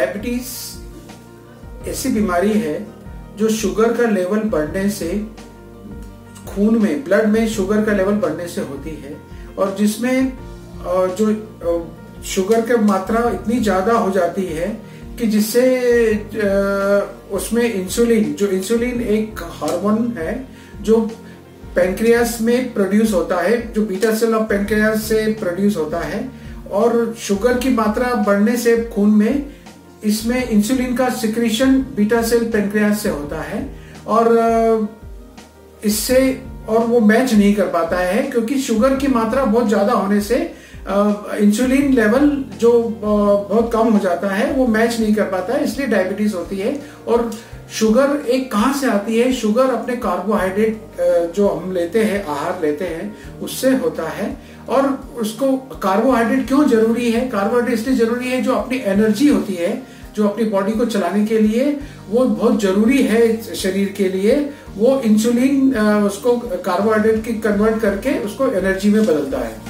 Diabetes ऐसी बीमारी है जो शुगर का लेवल बढ़ने से, खून में, ब्लड में शुगर का लेवल बढ़ने से होती है, और जिसमें जो शुगर की मात्रा इतनी ज्यादा हो जाती है कि जिससे उसमें इंसुलिन एक हार्मोन है जो पैंक्रियास में प्रोड्यूस होता है, जो बीटा सेल ऑफ पैंक्रियास से प्रोड्यूस होता है, और शुगर की मात्रा बढ़ने से खून में इसमें इंसुलिन का सिक्रीशन बीटा सेल पैंक्रियास से होता है, और इससे और वो मैच नहीं कर पाता है क्योंकि शुगर की मात्रा बहुत ज्यादा होने से इंसुलिन लेवल जो बहुत कम हो जाता है वो मैच नहीं कर पाता है, इसलिए डायबिटीज होती है। और शुगर एक कहाँ से आती है? शुगर अपने कार्बोहाइड्रेट जो हम लेते हैं, आहार लेते हैं, उससे होता है। और उसको कार्बोहाइड्रेट क्यों जरूरी है? कार्बोहाइड्रेट इसलिए जरूरी है, जो अपनी एनर्जी होती है, जो अपनी बॉडी को चलाने के लिए वो बहुत जरूरी है शरीर के लिए, वो इंसुलिन उसको कार्बोहाइड्रेट की कन्वर्ट करके उसको एनर्जी में बदलता है।